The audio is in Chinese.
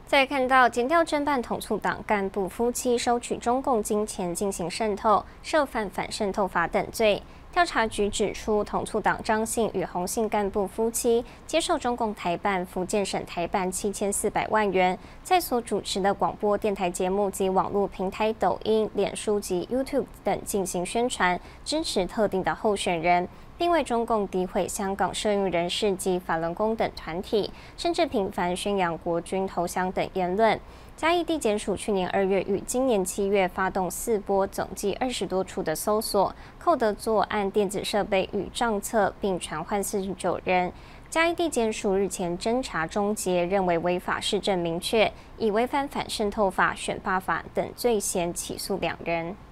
再看到检调侦办统促党干部夫妻收取中共金钱进行渗透、涉犯反渗透法等罪。调查局指出，统促党张姓与洪姓干部夫妻接受中共台办、福建省台办7400万元，在所主持的广播电台节目及网络平台抖音、脸书及 YouTube 等进行宣传，支持特定的候选人。并为中共诋毁香港社运人士及法轮功等团体，甚至频繁宣扬国军投降等言论。嘉义地检署去年2月与今年7月发动4波，总计20多处的搜索，扣得作案电子设备与账册，并传唤49人。嘉义地检署日前侦查终结，认为违法事证明确，以违反反渗透法、选罢法等罪嫌起诉2人。